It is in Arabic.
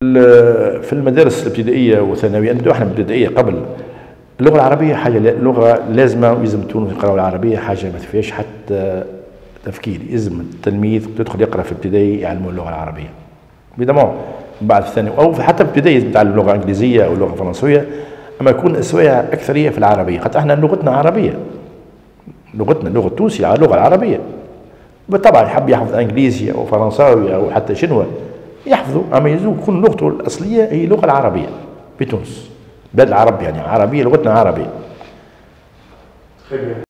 في المدارس الابتدائيه والثانويه، نبداو احنا بالابتدائيه قبل. اللغه العربيه حاجه لغه لازمه، ويلزم تونس يقراوا العربيه، حاجه ما فيهاش حتى تفكير. يلزم التلميذ يدخل يقرا في ابتدائي يعلموا اللغه العربيه بيدمون، بعد الثانوي او حتى في ابتدائي يتعلم لغه انجليزيه او لغه فرنسيه، اما يكون السوايع اكثريه في العربيه، خاطر احنا لغتنا عربيه، لغتنا لغه تونسي على اللغه العربيه. بالطبع يحب يحفظ انجليزي او فرنساوي او حتى شنوه يحفظوا، اما يلزم تكون لغته الاصليه هي اللغه العربيه في تونس، بلاد العرب يعني عربيه، لغتنا عربيه.